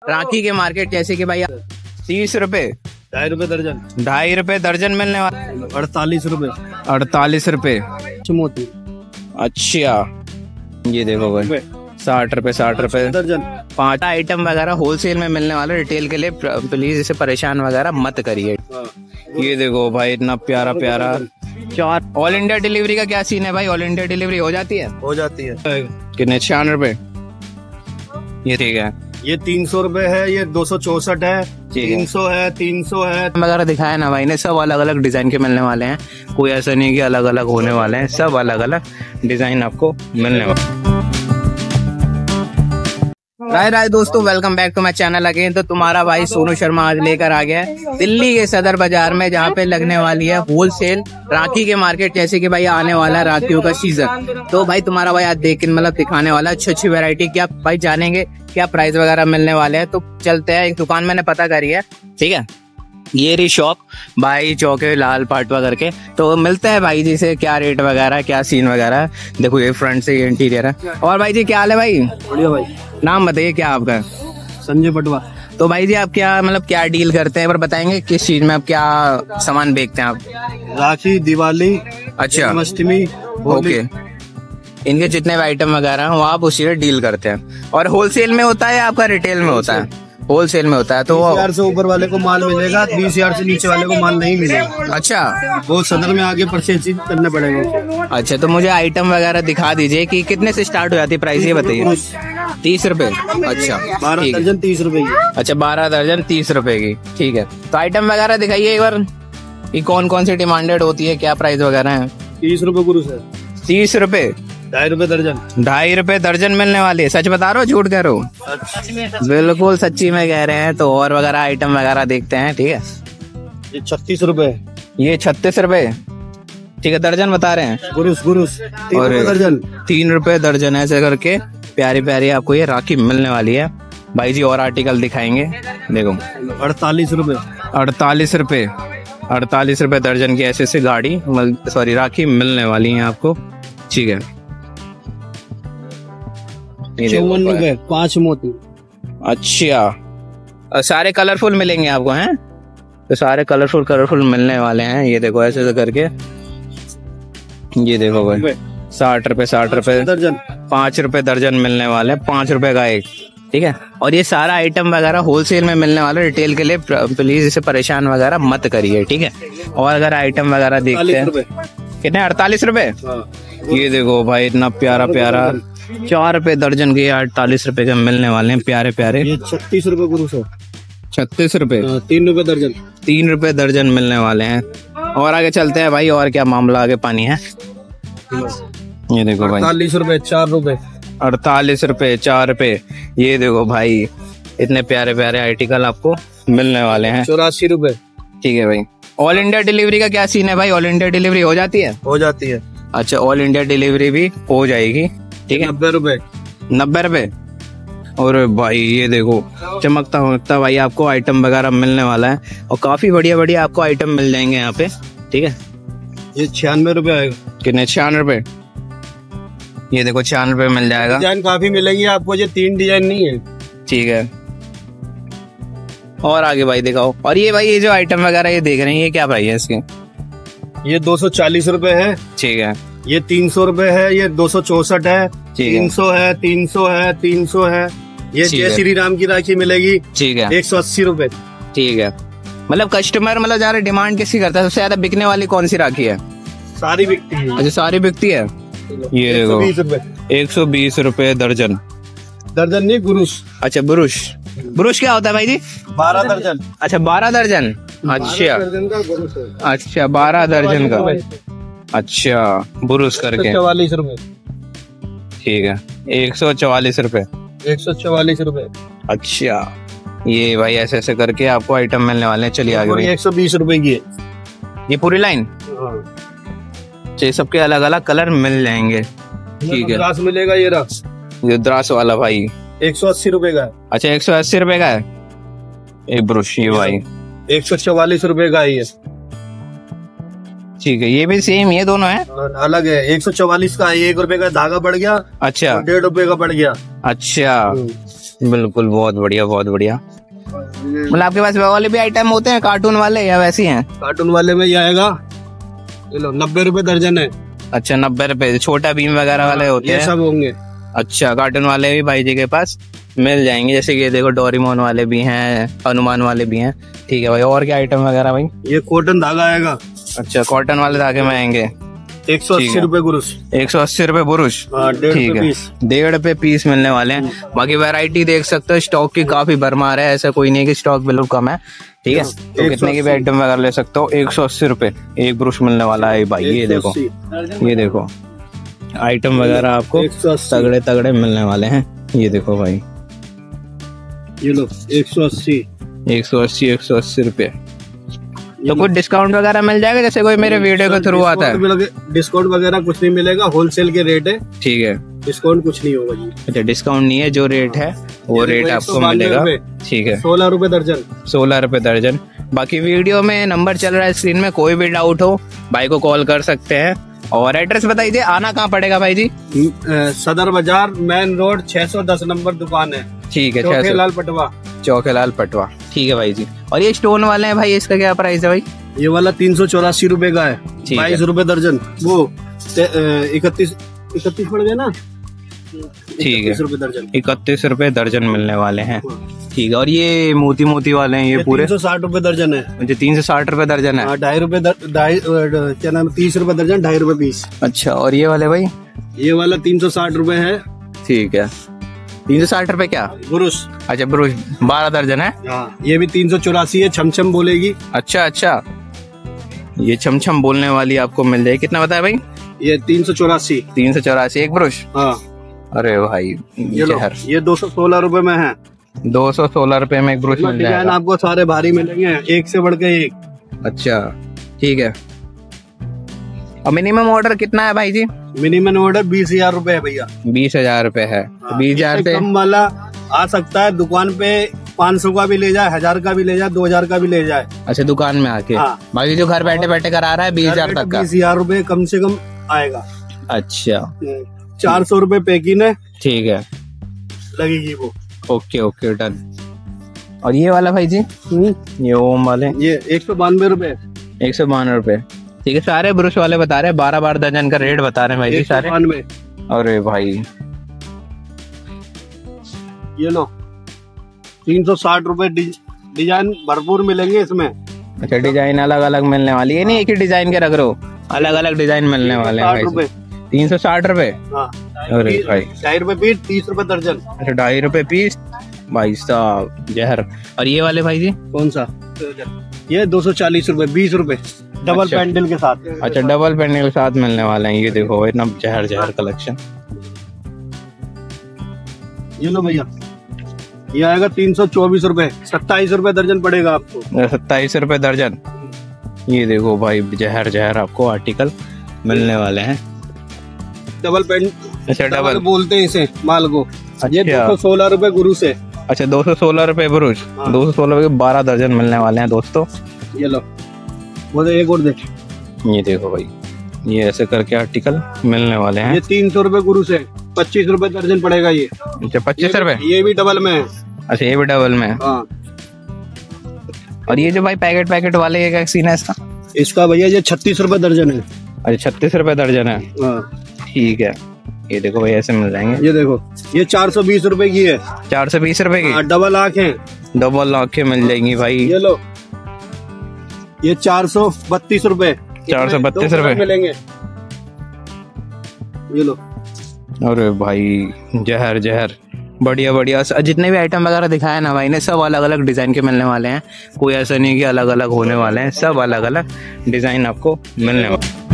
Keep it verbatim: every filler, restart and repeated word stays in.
राखी के मार्केट जैसे कि भाई तीस रुपए ढाई रुपए दर्जन ढाई रुपए दर्जन मिलने वाला अड़तालीस रुपए अड़तालीस रुपए मोती। अच्छा ये देखो भाई साठ रुपए साठ रुपए दर्जन। पांच आइटम वगैरह होलसेल में मिलने वाला रिटेल के लिए प्लीज इसे परेशान वगैरह मत करिए। ये देखो भाई इतना प्यारा प्यारा चार। ऑल इंडिया डिलीवरी का क्या सीन है भाई? ऑल इंडिया डिलीवरी हो जाती है? हो जाती है। कितने? छियानवे रुपए। ये ठीक है। ये तीन सौ रुपए है, ये दो सौ चौसठ है, तीन सौ है, तीन सौ है वगैरह दिखाया ना भाई ने, सब अलग अलग डिजाइन के मिलने वाले हैं। कोई ऐसा नहीं कि अलग अलग होने वाले हैं, सब अलग अलग डिजाइन आपको मिलने वाले। राय राय दोस्तों, welcome back to my channel again. तो तुम्हारा भाई सोनू शर्मा आज लेकर आ गया है दिल्ली के सदर बाजार में, जहाँ पे लगने वाली है होलसेल राखी के मार्केट। जैसे कि भाई आने वाला है राखियों का सीजन, तो भाई तुम्हारा भाई आज देख मतलब दिखाने वाला है अच्छी अच्छी वेरायटी। क्या भाई जानेंगे क्या प्राइस वगैरह मिलने वाले हैं, तो चलते हैं। एक दुकान मैंने पता करी है, ठीक है, ये रही शॉप भाई चौके लाल पाटवा करके। तो मिलते हैं भाई जी से क्या रेट वगैरह क्या सीन वगैरह है। देखो ये फ्रंट से ये इंटीरियर है। और भाई जी क्या हाल है भाई? बढ़िया भाई। नाम बताइए क्या आपका? संजय पटवा। तो भाई जी आप क्या मतलब क्या डील करते हैं, पर बताएंगे किस चीज में आप क्या सामान बेचते हैं आप? राखी, दिवाली, अच्छा, जन्माष्टमी, ओके, इनके जितने आइटम वगैरह हैं वो आप उसी से डील करते हैं। और होलसेल में होता है आपका रिटेल में होता है? होलसेल में होता है। तो बीस हजार से ऊपर वाले को माल मिलेगा, बीस हजार से नीचे वाले को माल नहीं मिलेगा। अच्छा, वो सदर में आगे परचेज करना पड़ेगा। अच्छा, तो मुझे आइटम वगैरह दिखा दीजिए कि कितने से स्टार्ट हो जाती है प्राइस, ये बताइए। तीस रुपए। अच्छा, बारह दर्जन तीस रुपए की। अच्छा, बारह दर्जन तीस रुपए की, ठीक है। तो आइटम वगैरह दिखाइए एक बार कि कौन कौन सी डिमांडेड होती है, क्या प्राइस वगैरह है। तीस रुपए गुरु सर। तीस रुपए ढाई रुपए दर्जन ढाई रुपए दर्जन मिलने वाली है। सच बता रहे हो झूठ कह रहे हो? बिल्कुल सच्ची में कह रहे हैं। तो और वगैरह आइटम वगैरह देखते हैं, ठीक है। ये छत्तीस रुपए। ये छत्तीस रुपए, ठीक है, दर्जन बता रहे हैं। गुरुस गुरुस तीन और रुपए दर्जन तीन रुपए दर्जन ऐसे करके प्यारी प्यारी आपको ये राखी मिलने वाली है। भाई जी और आर्टिकल दिखाएंगे। देखो अड़तालीस रुपए अड़तालीस रुपए अड़तालीस रुपए दर्जन की ऐसे ऐसे गाड़ी सॉरी राखी मिलने वाली है आपको, ठीक है। चौवन रुपए पांच मोती। अच्छा, सारे कलरफुल मिलेंगे आपको हैं? तो सारे कलरफुल कलरफुल मिलने वाले हैं। ये देखो ऐसे ऐसे करके, ये देखो भाई साठ रुपए साठ रुपए दर्जन पांच रुपए दर्जन मिलने वाले हैं, पांच रुपए का एक, ठीक है। और ये सारा आइटम वगैरह होलसेल में मिलने वाला है, रिटेल के लिए प्लीज इसे परेशान वगैरह मत करिए, ठीक है। और अगर आइटम वगैरह देखते हैं कितने? अड़तालीस रुपए। ये देखो भाई इतना प्यारा प्यारा चार रुपए दर्जन के अड़तालीस रुपए के मिलने वाले हैं, प्यारे प्यारे। ये छत्तीस रुपए गुरु सर। छत्तीस रुपए तीन रुपए दर्जन तीन रुपए दर्जन मिलने वाले हैं। और आगे चलते हैं भाई, और क्या मामला आगे पानी है। ये देखो भाई अड़तालीस रुपए चार रुपए अड़तालीस रुपए चार रुपए। ये देखो भाई इतने प्यारे प्यारे आर्टिकल आपको मिलने वाले हैं। चौरासी रुपए, ठीक है भाई। ऑल इंडिया डिलीवरी का क्या सीन है भाई? ऑल इंडिया डिलीवरी हो जाती है? हो जाती है। अच्छा, ऑल इंडिया डिलीवरी भी हो जाएगी, ठीक है। नब्बे रुपए नब्बे रुपए। और भाई ये देखो चमकता चमकता भाई आपको आइटम वगैरह मिलने वाला है, और काफी बढ़िया बढ़िया आपको आइटम मिल जाएंगे यहाँ पे, ठीक है। ये छियानवे रुपए आएगा। कितने? छियानवे रुपए। ये देखो छियानवे रुपए मिल जाएगा। डिजाइन काफी मिलेंगे आपको, ये तीन डिजाइन नहीं है, ठीक है। और आगे भाई दिखाओ। और ये भाई ये जो आइटम वगैरह ये देख रहे हैं, ये क्या प्राइस है इसके? ये दो सौ चालीस रुपए है, ठीक है। ये तीन सौ रुपए है, ये दो सौ चौसठ है, तीन सौ है, तीन सौ है, तीन सौ है। ये जय श्री राम की राखी मिलेगी, ठीक है, एक सौ अस्सी रुपए, ठीक है। मतलब कस्टमर मतलब ज्यादा डिमांड किसकी करता है? सबसे ज्यादा बिकने वाली कौन सी राखी है? सारी बिकती है। अच्छा, सारी बिकती है। ये देखो बीस रुपए एक सौ बीस रुपए दर्जन। दर्जन नहीं बुरुश। अच्छा, बुरुश। बुरुश क्या होता है भाई जी? बारह दर्जन। अच्छा, बारह दर्जन। अच्छा अच्छा, बारह दर्जन का। अच्छा, बुरुश करके चौवालीस रुपए, ठीक है। एक सौ चौवालीस रुपए एक सौ चौवालीस रुपए। अच्छा, ये भाई ऐसे ऐसे करके आपको आइटम मिलने वाले हैं। चलिए आगे भाई। एक सौ बीस रुपए की है ये पूरी लाइन। ये सबके अलग अलग कलर मिल जाएंगे, ठीक है। द्रास मिलेगा, ये रस ये द्रास वाला भाई एक सौ अस्सी रुपए का है। अच्छा, एक सौ अस्सी रुपए का है एक ब्रुश। ये भाई एक सौ चौवालीस रुपए का है, ठीक है। ये भी सेम ये दोनों है? अलग है। एक सौ चौवालीस का है, एक रुपए का धागा बढ़ गया। अच्छा, डेढ़ रुपए का बढ़ गया। अच्छा, बिल्कुल, बहुत बढ़िया बहुत बढ़िया। मतलब आपके पास वो वाले भी आइटम होते हैं कार्टून वाले या वैसे ही हैं? कार्टून वाले में ये आएगा, ये लो नब्बे रुपए दर्जन है। अच्छा, नब्बे रुपए। छोटा बीम वगैरह वाले होते हैं, ये सब होंगे। अच्छा, कार्टून वाले भी भाई जी के पास मिल जाएंगे, जैसे कि ये देखो डोरेमोन वाले भी हैं, हनुमान वाले भी हैं। ठीक है भाई, और क्या आइटम वगैरह भाई? ये कॉटन धागा आएगा। अच्छा, कॉटन वाले धागे में आएंगे। एक सौ अस्सी रुपए बुरुश। एक सौ अस्सी रुपए बुरुश। ठीक है, डेढ़ रुपए पीस मिलने वाले हैं। बाकी वैरायटी देख सकते हो, स्टॉक की काफी भरमार है, ऐसा कोई नहीं कि स्टॉक बिल्कुल कम है। ठीक है, तो कितने की भी आइटम वगैरह ले सकते हो। एक सौ अस्सी रुपए एक ब्रुश मिलने वाला है भाई। ये देखो, ये देखो आइटम वगैरह आपको तगड़े तगड़े मिलने वाले हैं। ये देखो भाई, ये लो एक सौ अस्सी एक सौ अस्सी एक सौ अस्सी रुपए। तो कुछ डिस्काउंट वगैरह मिल जाएगा, जैसे कोई मेरे वीडियो के थ्रू आता है? डिस्काउंट वगैरह कुछ नहीं मिलेगा, होलसेल के रेट है। ठीक है, डिस्काउंट कुछ नहीं होगा जी। अच्छा, डिस्काउंट नहीं है, जो रेट है वो रेट आपको मिलेगा। ठीक है, सोलह रुपए दर्जन। सोलह रुपए दर्जन। बाकी वीडियो में नंबर चल रहा है स्क्रीन में, कोई भी डाउट हो भाई को कॉल कर सकते हैं। और एड्रेस बता दीजिए, आना कहाँ पड़ेगा भाई जी? सदर बाजार मेन रोड छह सौ दस नंबर दुकान है। ठीक है, चौकेलाल पटवा। चौकेलाल पटवा। ठीक है भाई जी। और ये स्टोन वाले हैं भाई, इसका क्या प्राइस है भाई? ये वाला तीन सौ चौरासी रूपए का है, बाईस रूपए दर्जन। वो इकतीस इकतीस पड़ गए ना। ठीक है, इकतीस रुपए दर्जन मिलने वाले हैं। ठीक है, और ये मोती मोती वाले हैं, ये पूरे तीन सौ साठ रूपए दर्जन है। मुझे तीन सौ साठ रूपए दर्जन है। ढाई रूपए ढाई क्या नाम, तीस रूपए दर्जन, ढाई रूपए पीस। अच्छा, और ये वाले भाई? ये वाला तीन सौ साठ रूपए है। ठीक है, तीन सौ साठ रूपए क्या ब्रुश? अच्छा, ब्रुश बारह दर्जन है। हाँ, ये भी तीन सौ चौरासी है, छमछम बोलेगी। अच्छा अच्छा, ये छमछम बोलने वाली आपको मिल जाएगी। कितना बताया भाई? ये तीन सौ चौरासी। तीन सौ चौरासी एक ब्रुश। हाँ। अरे भाई, ये लो, ये दो सौ सोलह रूपए में है। दो सौ सोलह रूपए में एक ब्रुश मिल जाएगा। आपको सारे भारी मिलेंगे, एक से बढ़ के एक। अच्छा, ठीक है। और मिनिमम ऑर्डर कितना है भाई जी? मिनिमम ऑर्डर बीस हजार रूपए है भैया। बीस हजार रूपए है। बीस हजार से कम वाला आ सकता है दुकान पे, पाँच सौ का भी ले जाए, हजार का भी ले जाए, दो हजार का भी ले जाए। अच्छा, दुकान में आके? हाँ। बाकी जो घर बैठे बैठे करा रहा है बीस हजार तक का? बीस हजार रूपए कम से कम आएगा। अच्छा, चार सौ रूपये पैकिंग है। ठीक है, लगेगी वो। Okay okay, done. और ये वाला भाई जी? ये ओम वाले, ये एक सौ बानवे रूपए। एक सौ बानवे रूपए। ठीक है, सारे ब्रुश वाले बता रहे हैं, बारह बारह दर्जन का रेट बता रहे हैं भाई जी सारे। अरे भाई, ये लो तीन सौ साठ रूपए। डिजाइन भरपूर मिलेंगे इसमें। अच्छा, डिजाइन अलग अलग मिलने वाली है, नहीं एक ही डिजाइन के रख रहे हो, अलग अलग डिजाइन मिलने वाले हैं। तीन सौ साठ रूपए। अरे भाई, ढाई रूपए पीस, तीस रूपए दर्जन। अच्छा, ढाई रूपए पीस भाई साहब, जहर। और ये वाले भाई जी? कौन सा? ये दो सौ चालीस रूपए, बीस रूपए डबल अच्छा, पैंडल के साथ। अच्छा, डबल पैंडल के साथ मिलने वाले हैं। ये देखो इतना जहर जहर कलेक्शन। ये लो भैया, ये आएगा तीन सौ चौबीस रूपए, सत्ताईस रूपए दर्जन पड़ेगा आपको। सत्ताईस रूपए दर्जन। ये देखो भाई, जहर जहर आपको आर्टिकल मिलने वाले हैं। Double paint. अच्छा, डबल बोलते हैं इसे माल को। अच्छा, ये दो सौ सोलह रूपए गुरु से। अच्छा, दो सौ सोलह रूपए ब्रुश। हाँ। दो सौ सोलह रूपए बारह दर्जन मिलने वाले हैं दोस्तों। ये लो, वो एक और देख। ये देखो भाई, ये ऐसे करके आर्टिकल मिलने वाले हैं। ये तीन सौ रूपए गुरु से, पच्चीस रूपए दर्जन पड़ेगा ये। अच्छा, पच्चीस रूपए। ये भी डबल में है। अच्छा, ये भी डबल में। हाँ। और ये जो भाई पैकेट पैकेट वाले, ये क्या सीन है इसका? इसका भैया ये छत्तीस रूपए दर्जन है। अच्छा, छत्तीस रूपए दर्जन है। हाँ। ठीक है, ये देखो भाई ऐसे मिल जाएंगे। ये देखो, ये चार सौ बीस रूपए की है। चार सौ बीस रूपए की? डबल आंखें। डबल आंखें मिल जाएंगी भाई। ये लो, ये चार सौ बत्तीस रूपए। चार सौ बत्तीस रूपए मिलेंगे। ये लो। अरे भाई, जहर जहर, बढ़िया बढ़िया। जितने भी आइटम वगैरह दिखाया ना भाई ने, सब अलग अलग डिजाइन के मिलने वाले हैं। कोई ऐसा नहीं कि अलग अलग होने वाले हैं, सब अलग अलग डिजाइन आपको मिलने वाले हैं।